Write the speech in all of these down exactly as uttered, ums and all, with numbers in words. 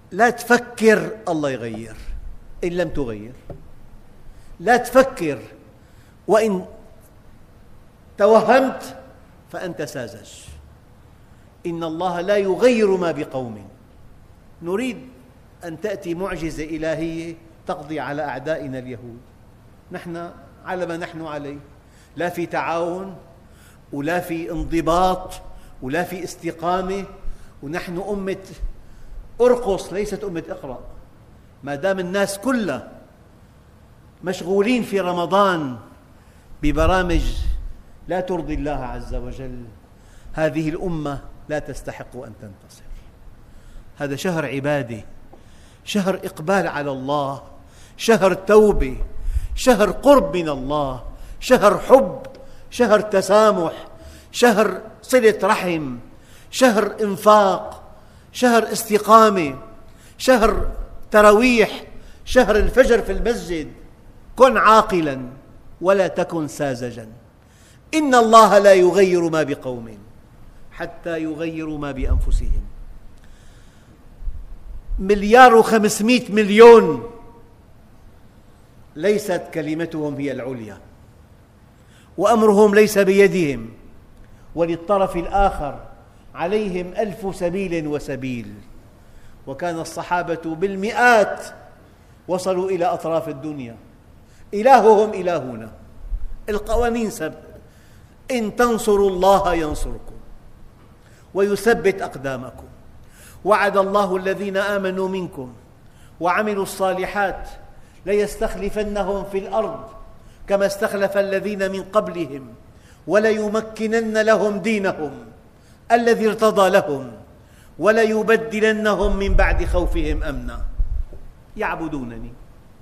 لا تفكر الله يغير إن لم تغير، لا تفكر، وإن توهمت فأنت ساذج. إن الله لا يغير ما بقوم. نريد أن تأتي معجزة إلهية تقضي على أعدائنا اليهود، نحن على ما نحن عليه، لا في تعاون ولا في انضباط ولا في استقامة، ونحن أمة أرقص ليست أمة اقرأ. ما دام الناس كلها مشغولين في رمضان ببرامج لا ترضي الله عز وجل، هذه الأمة لا تستحق أن تنتصر. هذا شهر عبادة، شهر إقبال على الله، شهر توبة، شهر قرب من الله، شهر حب، شهر تسامح، شهر صلة رحم، شهر إنفاق، شهر استقامة، شهر تراويح، شهر الفجر في المسجد. كن عاقلاً ولا تكن ساذجاً. إن الله لا يغير ما بقوم حتى يغيروا ما بأنفسهم. مليار وخمسمائة مليون ليست كلمتهم هي العليا، وأمرهم ليس بيدهم، وللطرف الآخر عليهم ألف سبيل وسبيل. وكان الصحابة بالمئات وصلوا إلى أطراف الدنيا. إلههم إلهنا، القوانين سب. إن تنصروا الله ينصركم ويثبت أقدامكم. وعد الله الذين آمنوا منكم وعملوا الصالحات ليستخلفنهم في الأرض كما استخلف الذين من قبلهم وليمكنن لهم دينهم الذي ارتضى لهم وليبدلنهم من بعد خوفهم أمنا يعبدونني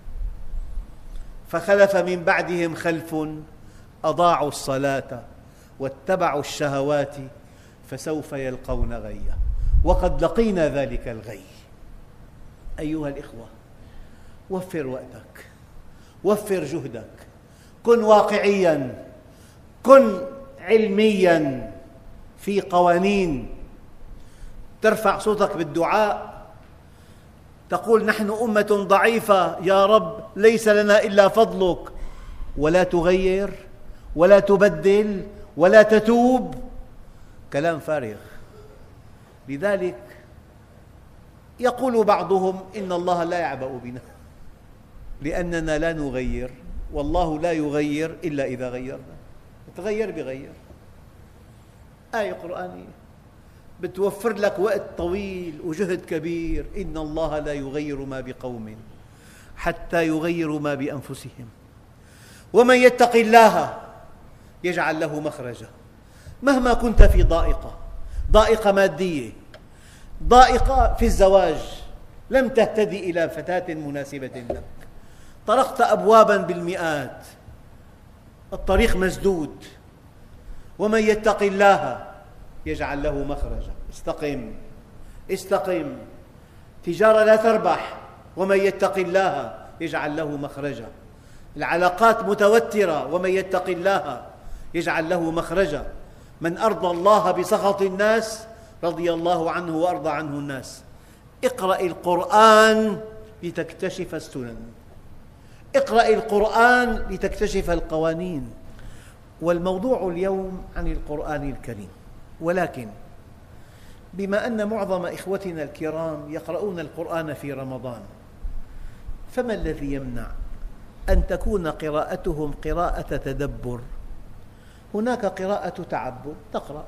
فخلف من بعدهم خلف أضاعوا الصلاة واتبعوا الشهوات فسوف يلقون غيا وقد لقينا ذلك الغي. أيها الإخوة، وفر وقتك، وفر جهدك، كن واقعياً، كن علمياً في قوانين. ترفع صوتك بالدعاء، تقول نحن أمة ضعيفة يا رب ليس لنا إلا فضلك، ولا تغير ولا تبدل ولا تتوب، كلام فارغ. لذلك يقول بعضهم إن الله لا يعبأ بنا لأننا لا نغير، والله لا يغير إلا إذا غيرنا. تغير بغير. آية قرآنية بتوفر لك وقت طويل وجهد كبير. إن الله لا يغير ما بقوم حتى يغيروا ما بأنفسهم ومن يتق الله يجعل له مخرجا. مهما كنت في ضائقة، ضائقة مادية، ضائقة في الزواج، لم تهتدي إلى فتاة مناسبة لك، طرقت أبواباً بالمئات، الطريق مسدود، ومن يتق الله يجعل له مخرجا. استقم استقم. تجارة لا تربح، ومن يتق الله يجعل له مخرجا. العلاقات متوترة، ومن يتق الله يجعل له مخرجا. من أرضى الله بسخط الناس رضي الله عنه وأرضى عنه الناس. اقرأ القرآن لتكتشف السنن، اقرأ القرآن لتكتشف القوانين. والموضوع اليوم عن القرآن الكريم، ولكن بما أن معظم إخوتنا الكرام يقرؤون القرآن في رمضان، فما الذي يمنع أن تكون قراءتهم قراءة تدبر؟ هناك قراءة تعبد، تقرأ،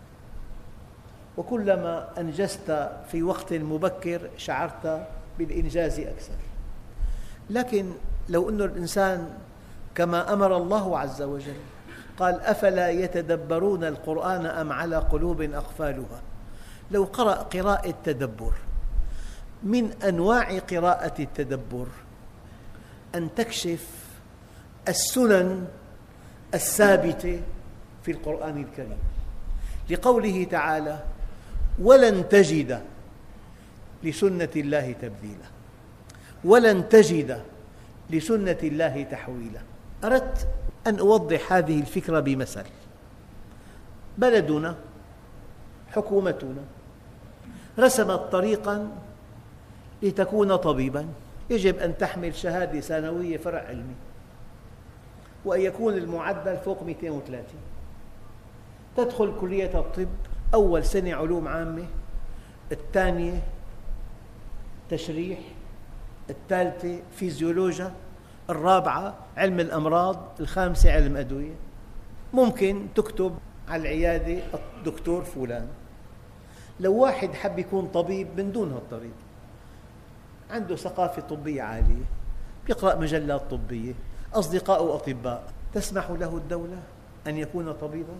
وكلما أنجزت في وقت مبكر شعرت بالإنجاز أكثر. لكن لو أن الإنسان كما أمر الله عز وجل قال أفلا يتدبرون القرآن أم على قلوب أقفالها، لو قرأ قراءة تدبر، من أنواع قراءة التدبر أن تكشف السنن الثابتة في القرآن الكريم، لقوله تعالى ولن تجد لسنة الله تبديلا ولن تجد لسنة الله تحويلا. أردت أن أوضح هذه الفكرة بمثل. بلدنا، حكومتنا رسمت طريقاً لتكون طبيباً يجب أن تحمل شهادة ثانوية فرع علمي، وأن يكون المعدل فوق مئتين وثلاثين. تدخل كلية الطب، أول سنة علوم عامة، الثانية تشريح، الثالثة فيزيولوجيا، الرابعة علم الأمراض، الخامسة علم أدوية. ممكن تكتب على العيادة الدكتور فلان. لو واحد حب يكون طبيب من دون هالطريق، عنده ثقافة طبية عالية، يقرأ مجلات طبية، أصدقاء أطباء، تسمح له الدولة أن يكون طبيباً؟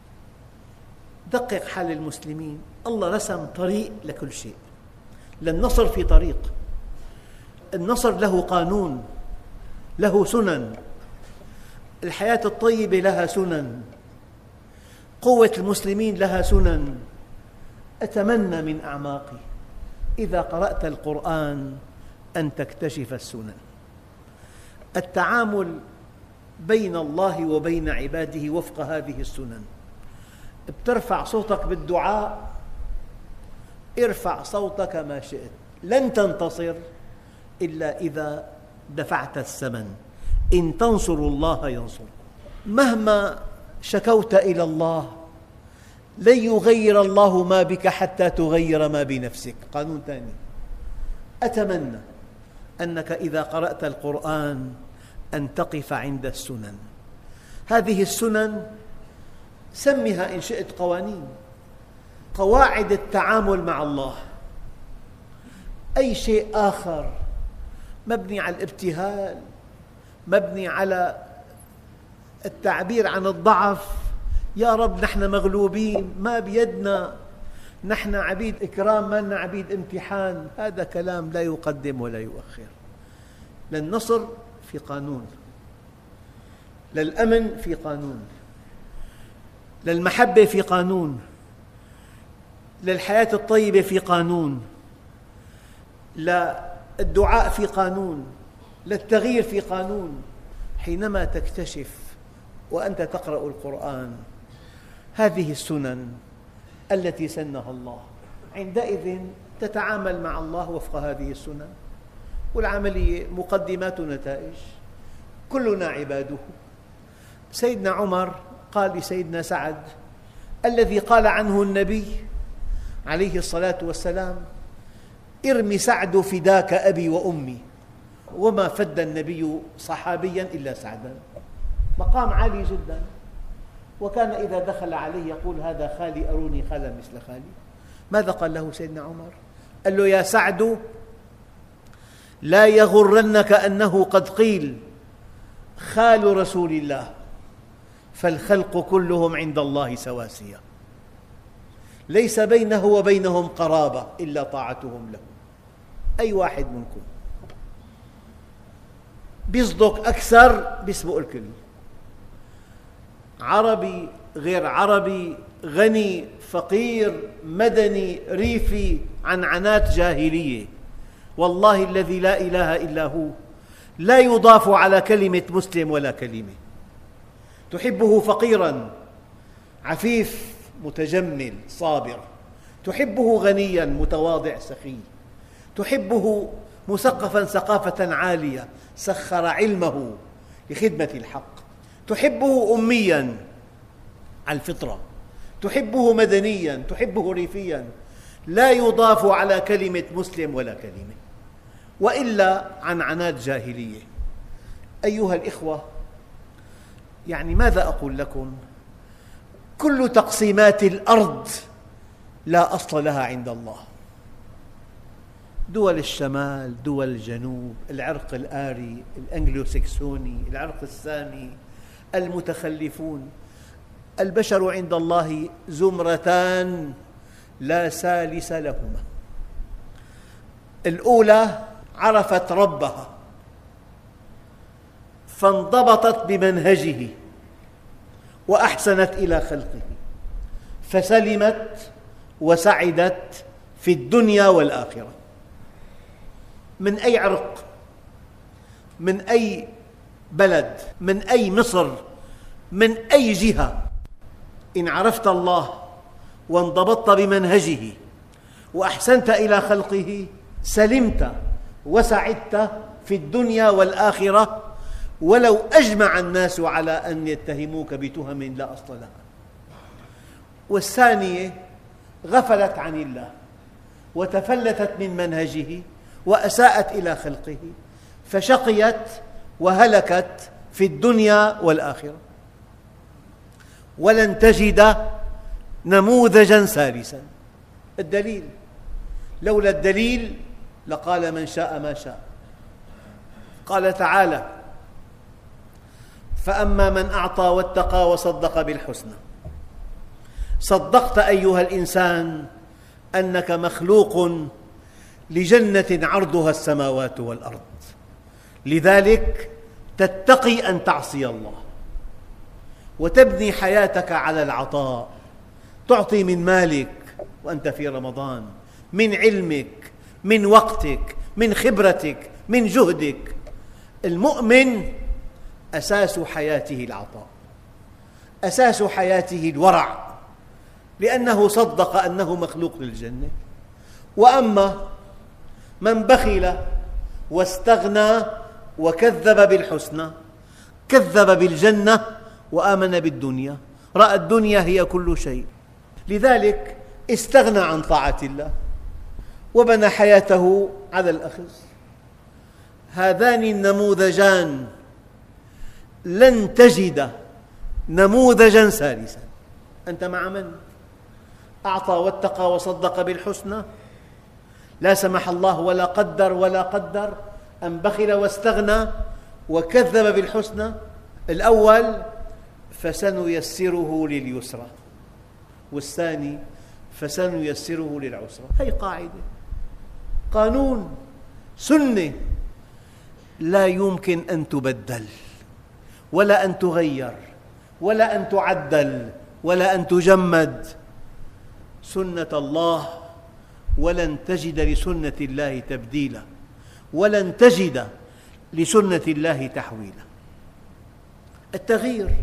دقق حال المسلمين. الله رسم طريق لكل شيء. للنصر في طريق، النصر له قانون، له سنن، الحياة الطيبة لها سنن، قوة المسلمين لها سنن. أتمنى من أعماقي إذا قرأت القرآن أن تكتشف السنن. التعامل بين الله وبين عباده وفق هذه السنن. بترفع صوتك بالدعاء، ارفع صوتك ما شئت، لن تنتصر إلا إذا دفعت الثمن. إن تنصروا الله ينصركم. مهما شكوت إلى الله لن يغير الله ما بك حتى تغير ما بنفسك. قانون ثاني. أتمنى أنك إذا قرأت القرآن أن تقف عند السنن. هذه السنن سمها إن شئت قوانين، قواعد التعامل مع الله. أي شيء آخر مبني على الابتهال، مبني على التعبير عن الضعف، يا رب نحن مغلوبين، ما بيدنا، نحن عبيد إكرام ما لنا عبيد امتحان، هذا كلام لا يقدم ولا يؤخر. للنصر في قانون، للأمن في قانون، للمحبة في قانون، للحياة الطيبة في قانون، للدعاء في قانون، للتغيير في قانون. حينما تكتشف وأنت تقرأ القرآن هذه السنن التي سنها الله، عندئذ تتعامل مع الله وفق هذه السنن، والعملية مقدمات ونتائج، كلنا عباده. سيدنا عمر قال لسيدنا سعد الذي قال عنه النبي عليه الصلاة والسلام: ارمي سعد فداك أبي وأمي. وما فد النبي صحابيا إلا سعدا، مقام عالي جدا. وكان إذا دخل عليه يقول: هذا خالي، أروني خالا مثل خالي. ماذا قال له سيدنا عمر؟ قال له: يا سعد، لا يغرنك أنه قد قيل خال رسول الله، فالخلق كلهم عند الله سواسية، ليس بينه وبينهم قرابة إلا طاعتهم له. أي واحد منكم بيصدق أكثر بيسبق الكل، عربي غير عربي، غني فقير، مدني ريفي، عنعنات جاهلية. والله الذي لا إله إلا هو لا يضاف على كلمة مسلم ولا كلمة. تحبه فقيراً عفيف متجمل صابر، تحبه غنياً متواضع سخي، تحبه مثقفاً ثقافة عالية سخر علمه لخدمة الحق، تحبه أمياً على الفطرة، تحبه مدنياً، تحبه ريفياً، لا يضاف على كلمة مسلم ولا كلمة، وإلا عنعنات جاهلية. أيها الإخوة، يعني ماذا أقول لكم؟ كل تقسيمات الأرض لا أصل لها عند الله. دول الشمال، دول الجنوب، العرق الآري، الأنجلو سكسوني، العرق السامي، المتخلفون، البشر عند الله زمرتان لا ثالث لهما. الأولى عرفت ربها فانضبطت بمنهجه وأحسنت إلى خلقه، فسلمت وسعدت في الدنيا والآخرة. من أي عرق، من أي بلد، من أي مصر، من أي جهة، إن عرفت الله وانضبطت بمنهجه وأحسنت إلى خلقه سلمت وسعدت في الدنيا والآخرة، ولو أجمع الناس على أن يتهموك بتهم لا أصل لها. والثانية غفلت عن الله وتفلتت من منهجه وأساءت إلى خلقه، فشقيت وهلكت في الدنيا والآخرة. ولن تجد نموذجاً ثالثاً. الدليل، لولا الدليل لقال من شاء ما شاء. قال تعالى: فأما من أعطى واتقى وصدق بالحسنى. صدقت أيها الإنسان أنك مخلوق لجنة عرضها السماوات والأرض، لذلك تتقي أن تعصي الله وتبني حياتك على العطاء، تعطي من مالك وأنت في رمضان، من علمك، من وقتك، من خبرتك، من جهدك. المؤمن أساس حياته العطاء، أساس حياته الورع، لأنه صدق أنه مخلوق للجنة. وأما من بخل واستغنى وكذب بالحسنى، كذب بالجنة وآمن بالدنيا، رأى الدنيا هي كل شيء، لذلك استغنى عن طاعة الله وبنى حياته على الأخذ. هذان النموذجان لن تجد نموذجاً ثالثاً. أنت مع من؟ أعطى واتقى وصدق بالحسنى، لا سمح الله ولا قدر ولا قدر، أم بخل واستغنى وكذب بالحسنى؟ الأول فسنيسره لليسرى، والثاني فسنيسره للعسرى. هذه قاعدة، قانون، سنة لا يمكن أن تبدل ولا أن تغير ولا أن تعدل ولا أن تجمد. سنة الله، ولن تجد لسنة الله تبديلا، ولن تجد لسنة الله تحويلا. التغيير،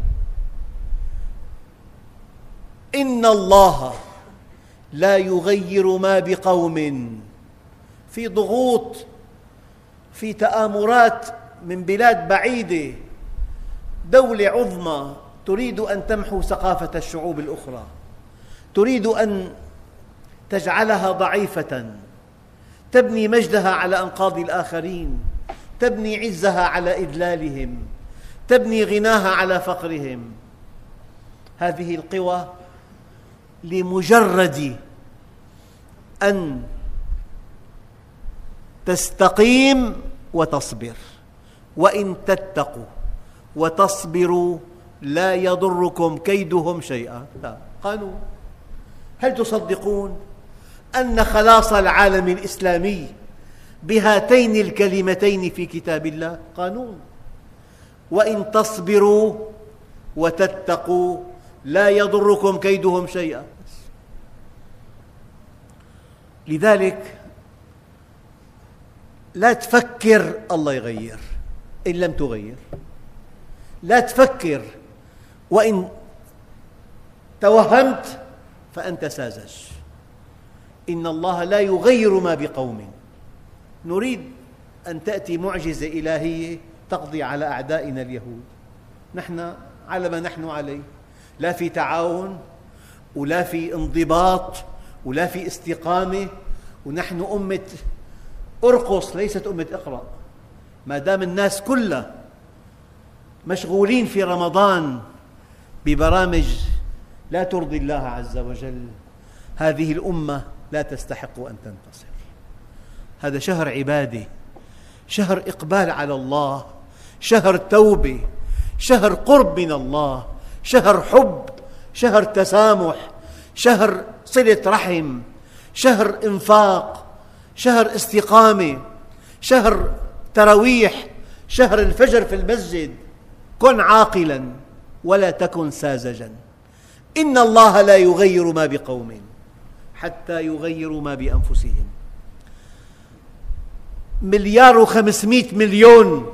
إن الله لا يغير ما بقوم، في ضغوط، في تآمرات من بلاد بعيدة، دولة عظمى تريد أن تمحو ثقافة الشعوب الأخرى، تريد أن تجعلها ضعيفة، تبني مجدها على أنقاض الآخرين، تبني عزها على إذلالهم، تبني غناها على فقرهم. هذه القوى لمجرد أن تستقيم وتصبر، وإن تتقوا وتصبروا لا يضركم كيدهم شيئا. لا، قانون. هل تصدقون أن خلاص العالم الإسلامي بهاتين الكلمتين في كتاب الله؟ قانون. وإن تصبروا وتتقوا لا يضركم كيدهم شيئا. لذلك لا تفكر الله يغير إن لم تغير، لا تفكر، وإن توهمت فأنت ساذج. إن الله لا يغير ما بقوم. نريد أن تأتي معجزة إلهية تقضي على أعدائنا اليهود، نحن على ما نحن عليه، لا في تعاون ولا في انضباط ولا في استقامة، ونحن أمة أرقص ليست أمة اقرأ. ما دام الناس كلها مشغولين في رمضان ببرامج لا ترضي الله عز وجل، هذه الأمة لا تستحق أن تنتصر. هذا شهر عبادة، شهر إقبال على الله، شهر توبة، شهر قرب من الله، شهر حب، شهر تسامح، شهر صلة رحم، شهر إنفاق، شهر استقامة، شهر تراويح، شهر الفجر في المسجد. كن عاقلاً ولا تكن ساذجاً. إن الله لا يغير ما بقوم حتى يغيروا ما بأنفسهم. مليار وخمسمائة مليون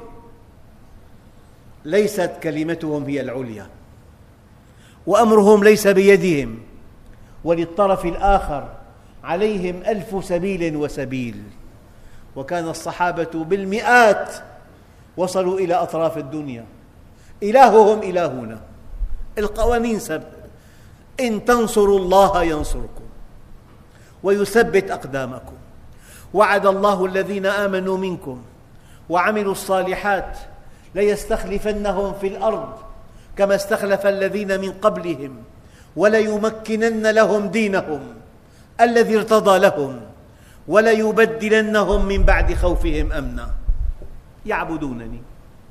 ليست كلمتهم هي العليا، وأمرهم ليس بيدهم، وللطرف الآخر عليهم ألف سبيل وسبيل. وكان الصحابة بالمئات وصلوا إلى أطراف الدنيا. إلههم إلهنا، القوانين سب إن تنصروا الله ينصركم ويثبت أقدامكم. وعد الله الذين آمنوا منكم وعملوا الصالحات ليستخلفنهم في الأرض كما استخلف الذين من قبلهم وليمكنن لهم دينهم الذي ارتضى لهم وليبدلنهم من بعد خوفهم أمنا يعبدونني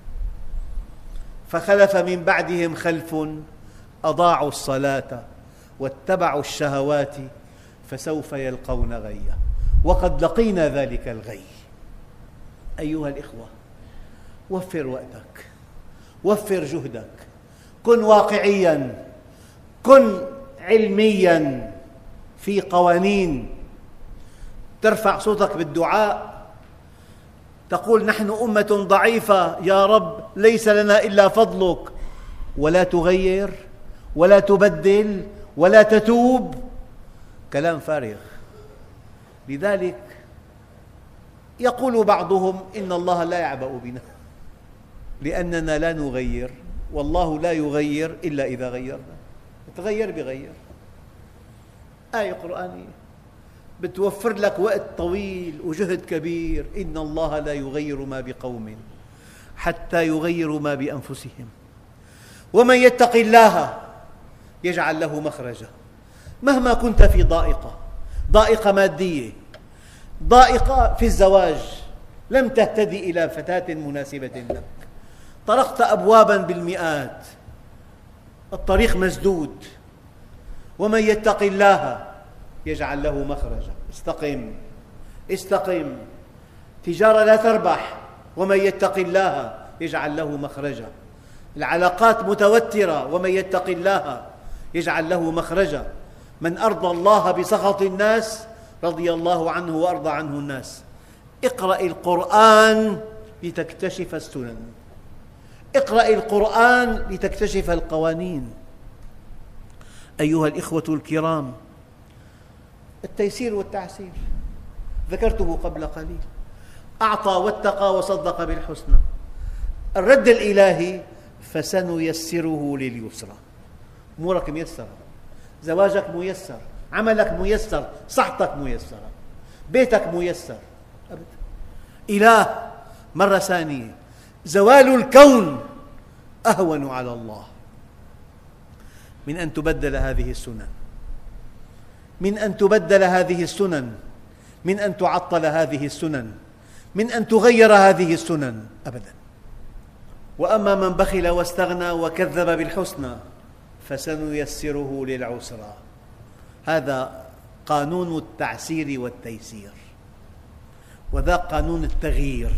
فخلف من بعدهم خلف أضاعوا الصلاة واتبعوا الشهوات فسوف يلقون غيا وقد لقينا ذلك الغي. أيها الإخوة، وفر وقتك، وفر جهدك، كن واقعياً، كن علمياً في قوانين، ترفع صوتك بالدعاء، تقول نحن أمة ضعيفة يا رب ليس لنا إلا فضلك، ولا تغير ولا تبدل ولا تتوب، كلام فارغ. لذلك يقول بعضهم إن الله لا يعبأ بنا لأننا لا نغير، والله لا يغير إلا إذا غيرنا. تغير بغير. آية قرآنية بتوفر لك وقت طويل وجهد كبير. إن الله لا يغير ما بقوم حتى يغيروا ما بأنفسهم ومن يتق الله يجعل له مخرجا. مهما كنت في ضائقة، ضائقة مادية، ضائقة في الزواج، لم تهتدي إلى فتاة مناسبة لك، طرقت أبواباً بالمئات، الطريق مسدود، ومن يتق الله يجعل له مخرجا. استقم استقم. تجارة لا تربح، ومن يتق الله يجعل له مخرجا. العلاقات متوترة، ومن يتق الله يجعل له مخرجا. من أرضى الله بسخط الناس رضي الله عنه وأرضى عنه الناس. اقرأ القرآن لتكتشف السنن، اقرأ القرآن لتكتشف القوانين. أيها الإخوة الكرام، التيسير والتعسير ذكرته قبل قليل. أعطى واتقى وصدق بالحسنى. الرد الإلهي فسنيسره لليسرى. أمورك ميسرة، زواجك ميسر، عملك ميسر، صحتك ميسرة، بيتك ميسر. إله مرة ثانية، زوال الكون أهون على الله من أن تبدل هذه السنن، من أن تبدل هذه السنن، من أن تعطل هذه السنن، من أن تغير هذه السنن أبداً. وأما من بخل واستغنى وكذب بالحسنى فسنيسره للعسرى. هذا قانون التعسير والتيسير، وذا قانون التغيير.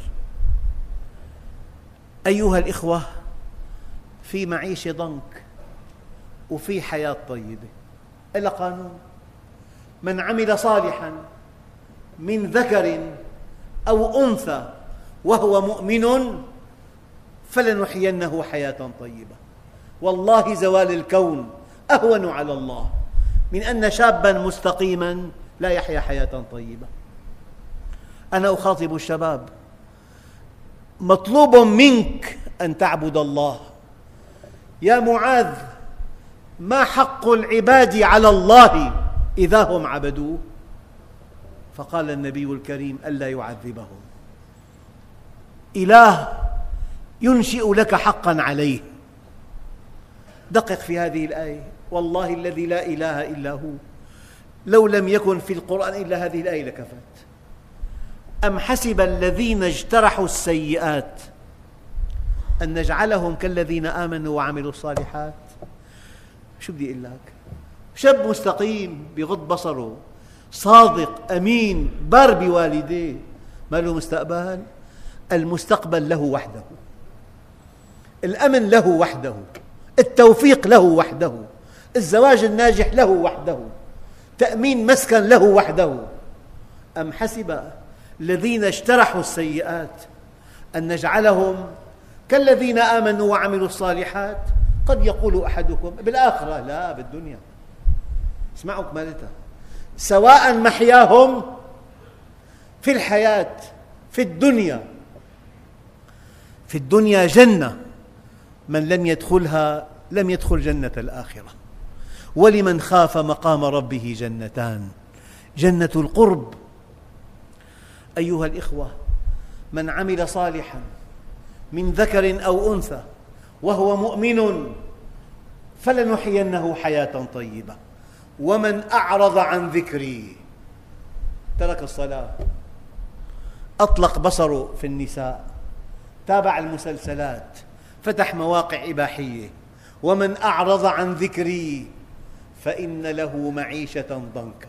أيها الإخوة، في معيشة ضنك وفي حياة طيبة. إلا قانون: من عمل صالحاً من ذكر أو أنثى وهو مؤمن فلنحيينه حياة طيبة. والله زوال الكون أهون على الله من أن شاباً مستقيماً لا يحيا حياة طيبة. أنا أخاطب الشباب: مطلوب منك أن تعبد الله. يا معاذ، ما حق العباد على الله إذا هم عبدوه؟ فقال النبي الكريم: ألا يعذبهم. إله ينشئ لك حقاً عليه. دقق في هذه الآية، والله الذي لا إله إلا هو، لو لم يكن في القرآن إلا هذه الآية لكفت. أم حسب الذين اجترحوا السيئات أن نجعلهم كالذين آمنوا وعملوا الصالحات. شو بدي أقول لك؟ شاب مستقيم بغض بصره، صادق، أمين، بار بوالديه، ما له مستقبل؟ المستقبل له وحده، الأمن له وحده، التوفيق له وحده، الزواج الناجح له وحده، تأمين مسكن له وحده. أم حسب الذين اجترحوا السيئات أن نجعلهم كالذين آمنوا وعملوا الصالحات. قد يقول أحدكم بالآخرة، لا، بالدنيا. اسمعوا كمالتها: سواء محياهم في الحياة في الدنيا في الدنيا جنة، من لم يدخلها لم يدخل جنة الآخرة. ولمن خاف مقام ربه جنتان، جنة القرب. أيها الإخوة، من عمل صالحاً من ذكر أو أنثى وهو مؤمن فلنحيينه حياة طيبة، ومن أعرض عن ذكري، ترك الصلاة، أطلق بصره في النساء، تابع المسلسلات، فتح مواقع إباحية، ومن أعرض عن ذكري فإن له معيشة ضنكا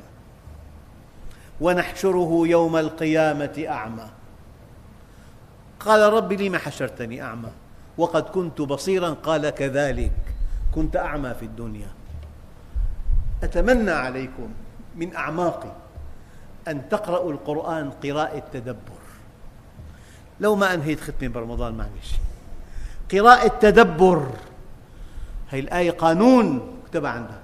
ونحشره يوم القيامة أعمى. قال رب لم حشرتني أعمى وقد كنت بصيرا؟ قال كذلك كنت أعمى في الدنيا. أتمنى عليكم من أعماقي أن تقرأوا القرآن قراءة تدبر. لو ما أنهيت ختمة برمضان معلش، قراءة تدبر. هذه الآية قانون اكتبها عندك.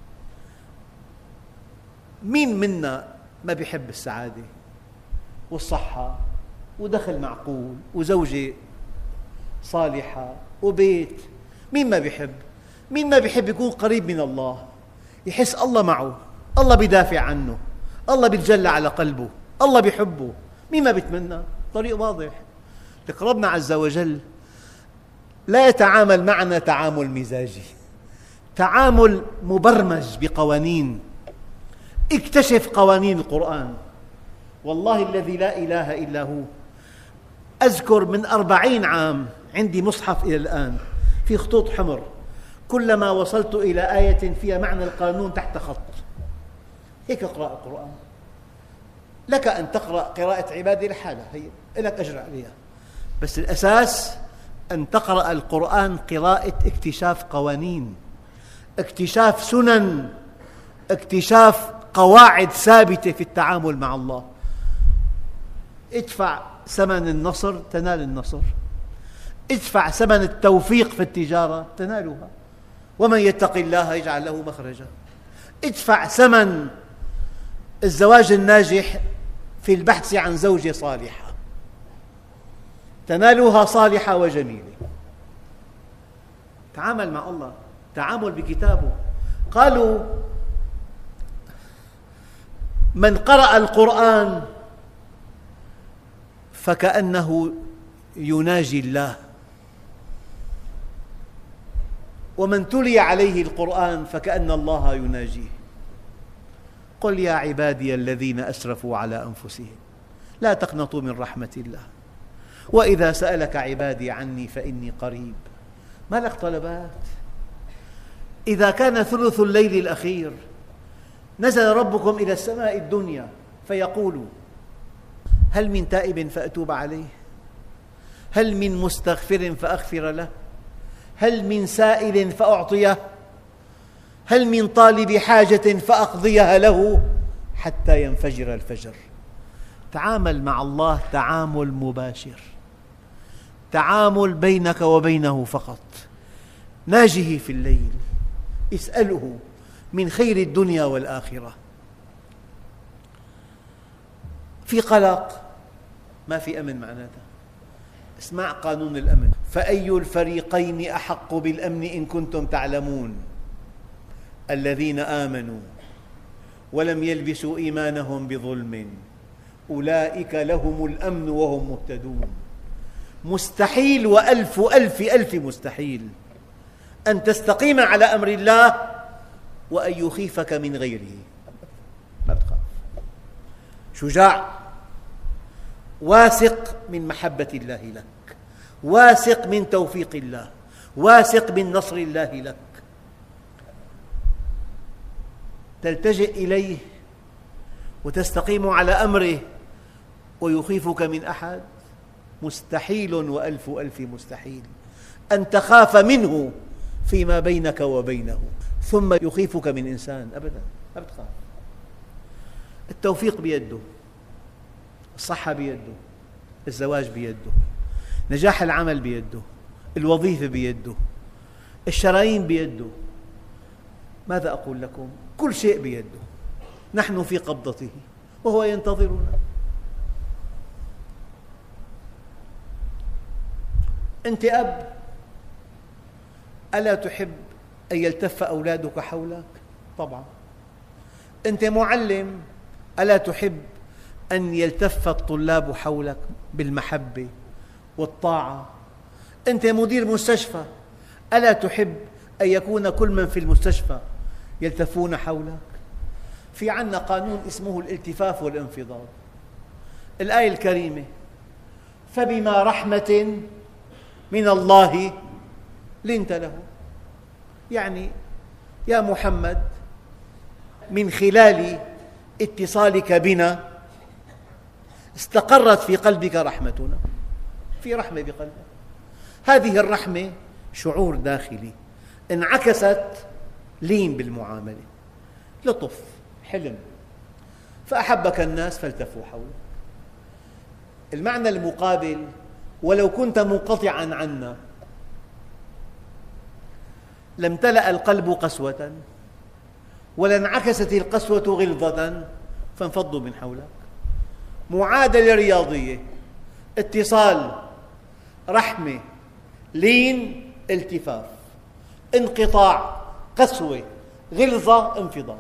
مين منا ما بيحب السعادة والصحة ودخل معقول وزوجة صالحة وبيت؟ مين ما بيحب؟ مين ما بيحب يكون قريب من الله، يحس الله معه، الله بيدافع عنه، الله بيتجلى على قلبه، الله بيحبه؟ مين ما بيتمنى؟ طريق واضح. لك ربنا عز وجل لا يتعامل معنا تعامل مزاجي، تعامل مبرمج بقوانين. اكتشف قوانين القرآن. والله الذي لا إله إلا هو، أذكر من أربعين عام عندي مصحف إلى الآن في خطوط حمر، كلما وصلت إلى آية فيها معنى القانون تحت خط. هيك اقرأ القرآن. لك أن تقرأ قراءة عبادي لحالها، هي لك أجر عليها، بس الأساس أن تقرأ القرآن قراءة اكتشاف قوانين، اكتشاف سنن، اكتشاف قواعد ثابتة في التعامل مع الله. ادفع ثمن النصر تنال النصر، ادفع ثمن التوفيق في التجارة تنالها، ومن يتق الله يجعل له مخرجا. ادفع ثمن الزواج الناجح في البحث عن زوجة صالحة تنالها صالحة وجميلة. تعامل مع الله، تعامل بكتابه. قالوا من قرأ القرآن فكأنه يناجي الله، ومن تلي عليه القرآن فكأن الله يناجيه. قل يا عبادي الذين أسرفوا على أنفسهم لا تقنطوا من رحمة الله وإذا سألك عبادي عني فإني قريب. ما لك طلبات؟ إذا كان ثلث الليل الأخير نزل ربكم إلى السماء الدنيا فيقول هل من تائب فأتوب عليه، هل من مستغفر فأغفر له، هل من سائل فأعطيه، هل من طالب حاجة فأقضيها له حتى ينفجر الفجر. تعامل مع الله تعامل مباشر، تعامل بينك وبينه فقط. ناجه في الليل، اسأله من خير الدنيا والآخرة. في قلق ما في أمن معناتها. اسمع قانون الأمن: فأي الفريقين أحق بالأمن إن كنتم تعلمون الذين آمنوا ولم يلبسوا إيمانهم بظلم أولئك لهم الأمن وهم مهتدون. مستحيل وألف ألف ألف مستحيل أن تستقيم على أمر الله وأن يخيفك من غيره. ما بتخاف، شجاع، واثق من محبة الله لك، واثق من توفيق الله، واثق من نصر الله لك. تلتجئ إليه وتستقيم على أمره ويخيفك من أحد. مستحيل وألف ألف مستحيل أن تخاف منه فيما بينك وبينه ثم يخيفك من إنسان، أبدا ما بتخاف. التوفيق بيده، الصحة بيده، الزواج بيده، نجاح العمل بيده، الوظيفة بيده، الشرايين بيده. ماذا أقول لكم؟ كل شيء بيده. نحن في قبضته وهو ينتظرنا. أنت أب، ألا تحب أن يلتف أولادك حولك؟ طبعا. أنت معلم، ألا تحب أن يلتف الطلاب حولك بالمحبة والطاعة؟ أنت مدير مستشفى، ألا تحب أن يكون كل من في المستشفى يلتفون حولك؟ في عندنا قانون اسمه الالتفاف والانفضاض. الآية الكريمة: فبما رحمة من الله لنت له، يعني يا محمد من خلال اتصالك بنا استقرت في قلبك رحمتنا، في رحمة بقلبك. هذه الرحمة شعور داخلي انعكست لين بالمعاملة، لطف، حلم، فأحبك الناس فالتفوا حولك. المعنى المقابل: ولو كنت منقطعا عنا لامتلأ القلب قسوة ولانعكست القسوة غلظة فانفضوا من حولك. معادلة رياضية: اتصال، رحمة، لين، التفاف. انقطاع، قسوة، غلظة، انفضاض.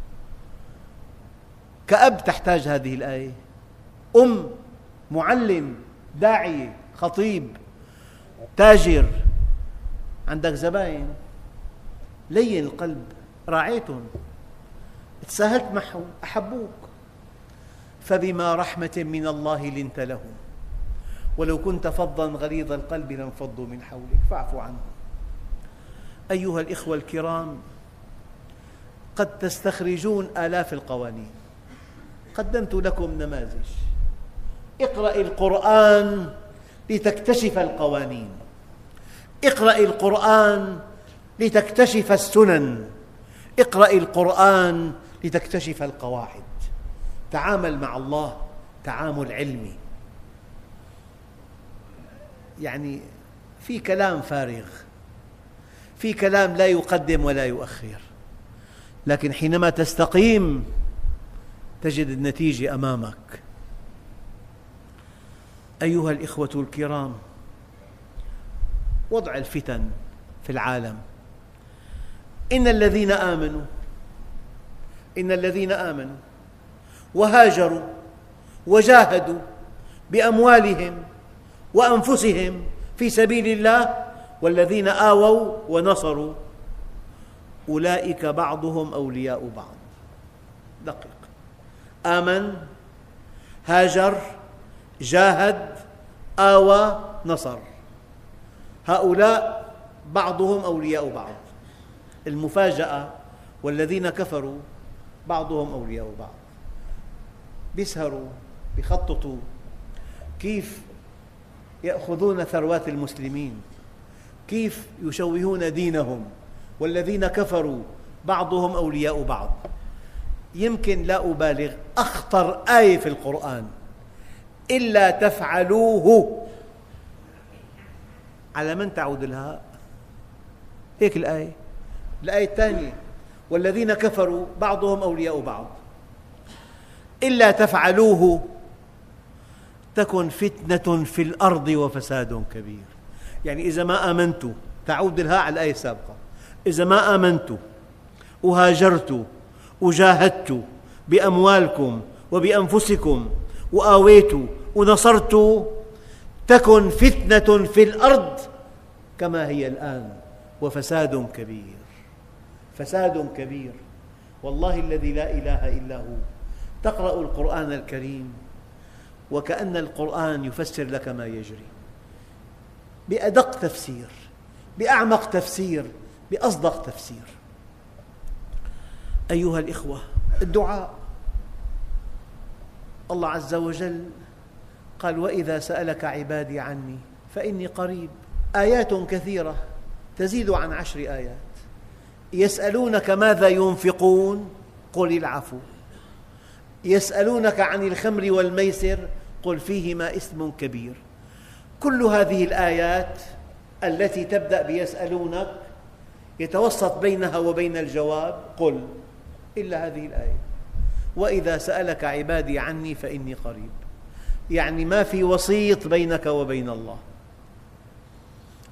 كأب تحتاج هذه الآية. أم، معلم، داعية، خطيب، تاجر، عندك زبائن، لين القلب، راعيتهم، تساهلت معهم، أحبوك. فبما رحمة من الله لنت لهم ولو كنت فظا غليظ القلب لانفضوا من حولك فاعف عنهم. أيها الإخوة الكرام، قد تستخرجون آلاف القوانين، قدمت لكم نماذج. اقرأ القرآن لتكتشف القوانين، اقرأ القرآن لتكتشف السنن، اقرأ القرآن لتكتشف القواعد. تعامل مع الله تعامل علمي. يعني في كلام فارغ، في كلام لا يقدم ولا يؤخر، لكن حينما تستقيم تجد النتيجة أمامك. أيها الإخوة الكرام، وضع الفتن في العالم: إن الذين آمنوا إن الذين آمنوا وهاجروا وجاهدوا بأموالهم وأنفسهم في سبيل الله والذين آووا ونصروا أولئك بعضهم أولياء بعض. دقيق: آمن، هاجر، جاهد، آوى، نصر، هؤلاء بعضهم أولياء بعض. المفاجأة: والذين كفروا بعضهم أولياء بعض. بيسهروا، بيخططوا كيف يأخذون ثروات المسلمين، كيف يشوهون دينهم. والذين كفروا بعضهم أولياء بعض. يمكن لا أبالغ، أخطر آية في القرآن: إلا تفعلوه. على من تعود الهاء؟ هيك الآية. الآية الثانية: والذين كفروا بعضهم أولياء بعض. إلا تفعلوه تكن فتنة في الأرض وفساد كبير. يعني إذا ما آمنتوا، تعود الهاء على الآية السابقة، إذا ما آمنتوا وهاجرتوا وجاهدتوا بأموالكم وبأنفسكم وآويتوا ونصرتوا تكن فتنة في الأرض كما هي الآن وفساد كبير. فساد كبير. والله الذي لا إله إلا هو، تقرأ القرآن الكريم وكأن القرآن يفسر لك ما يجري بأدق تفسير، بأعمق تفسير، بأصدق تفسير. أيها الإخوة، الدعاء. الله عز وجل قال: وإذا سألك عبادي عني فإني قريب. آيات كثيرة تزيد عن عشر آيات. يسألونك ماذا ينفقون قل العفو، يسألونك عن الخمر والميسر قل فيهما إثم كبير. كل هذه الآيات التي تبدأ بيسألونك يتوسط بينها وبين الجواب قل، إلا هذه الآية: وإذا سألك عبادي عني فإني قريب. يعني ما في وسيط بينك وبين الله.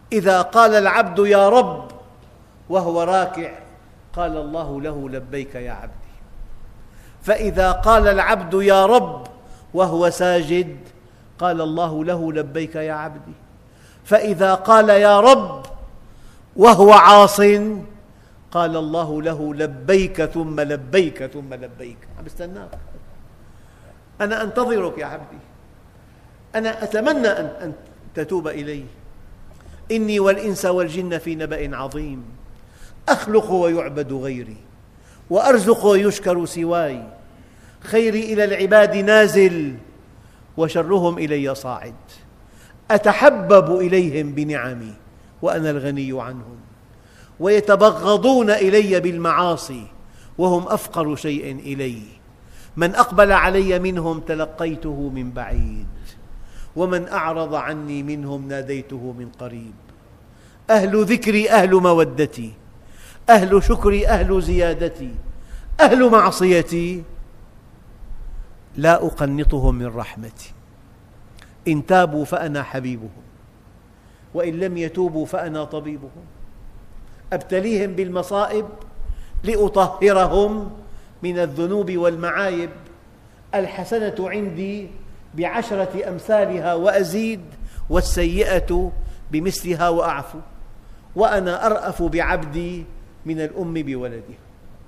إذا قال العبد يا رب وهو راكع قال الله له لبيك يا عبدي، فإذا قال العبد يا رب وهو ساجد قال الله له لبيك يا عبدي، فإذا قال يا رب وهو عاص قال الله له لبيك ثم لبيك ثم لبيك. عم استناك، أنا أنتظرك يا عبدي، أنا أتمنى أن تتوب إلي. إني والإنس والجن في نبأ عظيم، أخلق ويعبد غيري وأرزق ويشكر سواي، خيري إلى العباد نازل وشرهم إلي صاعد، أتحبب إليهم بنعمي وأنا الغني عنهم، ويتبغضون إلي بالمعاصي وهم أفقر شيء إلي، من أقبل علي منهم تلقيته من بعيد، ومن أعرض عني منهم ناديته من قريب. أهل ذكري أهل مودتي، أهل شكري أهل زيادتي، أهل معصيتي لا أقنطهم من رحمتي، إن تابوا فأنا حبيبهم وإن لم يتوبوا فأنا طبيبهم، أبتليهم بالمصائب لأطهرهم من الذنوب والمعايب، الحسنة عندي بعشرة أمثالها وأزيد، والسيئة بمثلها وأعفو، وأنا أرأف بعبدي من الأم بولدها.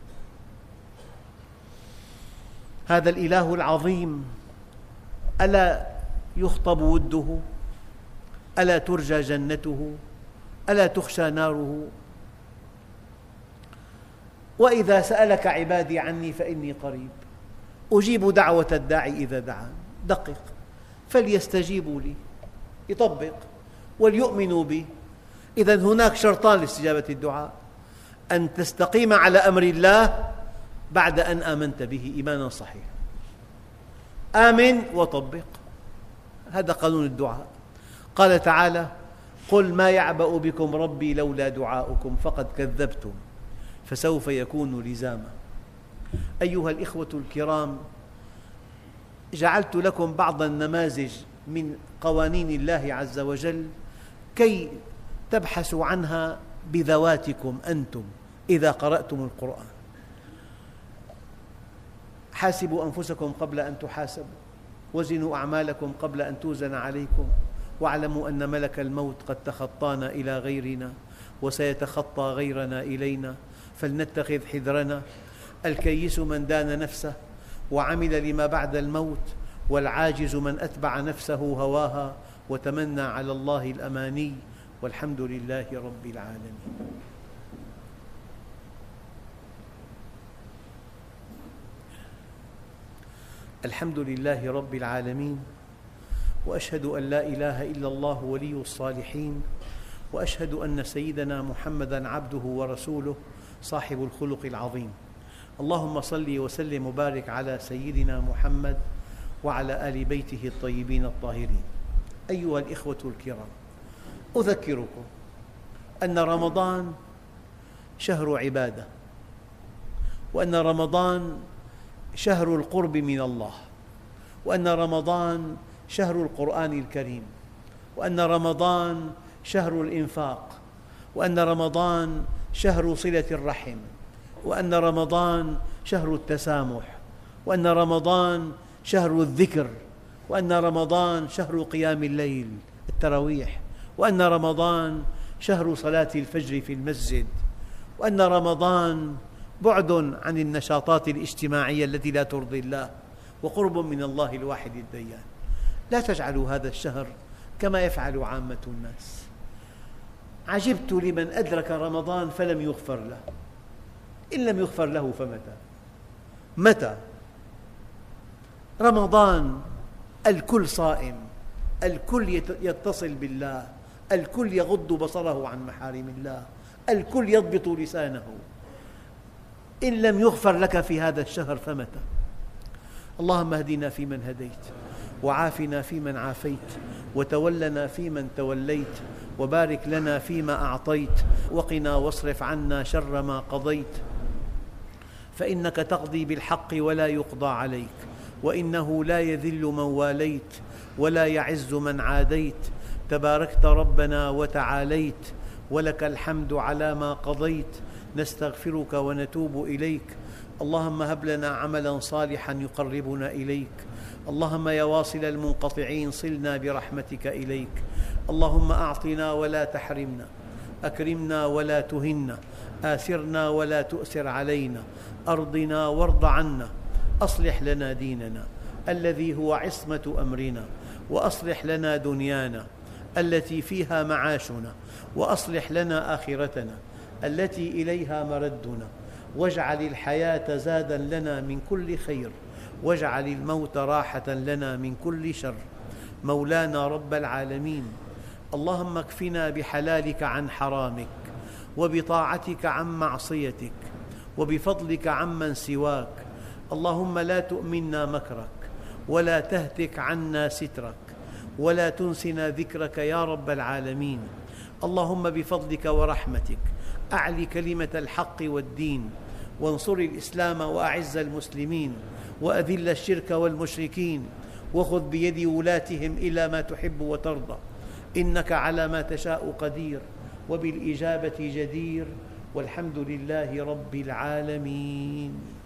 هذا الإله العظيم ألا يخطب وده؟ ألا ترجى جنته؟ ألا تخشى ناره؟ وإذا سألك عبادي عني فإني قريب أجيب دعوة الداعي إذا دعان. دقق، فليستجيبوا لي، يطبق، وليؤمنوا بي. إذن هناك شرطان لاستجابة الدعاء: أن تستقيم على أمر الله بعد أن آمنت به إيمانا صحيحا. آمن وطبق، هذا قانون الدعاء. قال تعالى: قل ما يعبأ بكم ربي لولا دعاؤكم فقد كذبتم فسوف يكون لزاما. أيها الإخوة الكرام، جعلت لكم بعض النماذج من قوانين الله عز وجل كي تبحثوا عنها بذواتكم أنتم إذا قرأتم القرآن. حاسبوا أنفسكم قبل أن تحاسبوا، وزنوا أعمالكم قبل أن توزن عليكم، واعلموا أن ملك الموت قد تخطانا إلى غيرنا وسيتخطى غيرنا إلينا، فلنتخذ حذرنا. الكيس من دان نفسه وعمل لما بعد الموت، والعاجز من أتبع نفسه هواها وتمنى على الله الأماني، والحمد لله رب العالمين. الحمد لله رب العالمين، وأشهد أن لا إله إلا الله ولي الصالحين، وأشهد أن سيدنا محمداً عبده ورسوله صاحب الخلق العظيم. اللهم صل وسلم وبارك على سيدنا محمد وعلى آل بيته الطيبين الطاهرين. أيها الإخوة الكرام، أذكركم أن رمضان شهر عبادة، وأن رمضان شهر القرب من الله، وأن رمضان شهر القرآن الكريم، وأن رمضان شهر الإنفاق، وأن رمضان شهر صلة الرحم، وأن رمضان شهر التسامح، وأن رمضان شهر الذكر، وأن رمضان شهر قيام الليل التراويح، وأن رمضان شهر صلاة الفجر في المسجد، وأن رمضان بعد عن النشاطات الاجتماعية التي لا ترضي الله، وقرب من الله الواحد الديان. لا تجعلوا هذا الشهر كما يفعل عامة الناس. عجبت لمن أدرك رمضان فلم يغفر له. إن لم يغفر له فمتى؟ متى؟ رمضان الكل صائم، الكل يتصل بالله، الكل يغض بصره عن محارم الله، الكل يضبط لسانه. إن لم يغفر لك في هذا الشهر فمتى؟ اللهم اهدنا فيمن هديت، وعافنا فيمن عافيت، وتولنا فيمن توليت، وبارك لنا فيما أعطيت، وقنا واصرف عنا شر ما قضيت، فإنك تقضي بالحق ولا يقضى عليك، وإنه لا يذل من واليت ولا يعز من عاديت، تباركت ربنا وتعاليت، ولك الحمد على ما قضيت، نستغفرك ونتوب إليك. اللهم هب لنا عملا صالحا يقربنا إليك. اللهم يا واصل المنقطعين صلنا برحمتك إليك. اللهم أعطنا ولا تحرمنا، أكرمنا ولا تهنا، آثرنا ولا تؤثر علينا، أرضنا وارض عنا. أصلح لنا ديننا الذي هو عصمة أمرنا، وأصلح لنا دنيانا التي فيها معاشنا، وأصلح لنا آخرتنا التي إليها مردنا، واجعل الحياة زادا لنا من كل خير، واجعل الموت راحة لنا من كل شر. مولانا رب العالمين، اللهم اكفنا بحلالك عن حرامك، وبطاعتك عن معصيتك، وبفضلك عمن سواك. اللهم لا تؤمنا مكرك، ولا تهتك عنا سترك، ولا تنسنا ذكرك يا رب العالمين. اللهم بفضلك ورحمتك أعل كلمة الحق والدين، وانصر الإسلام وأعز المسلمين، وأذل الشرك والمشركين، وخذ بيد ولاتهم إلى ما تحب وترضى. إنك على ما تشاء قدير، وبالإجابة جدير، والحمد لله رب العالمين.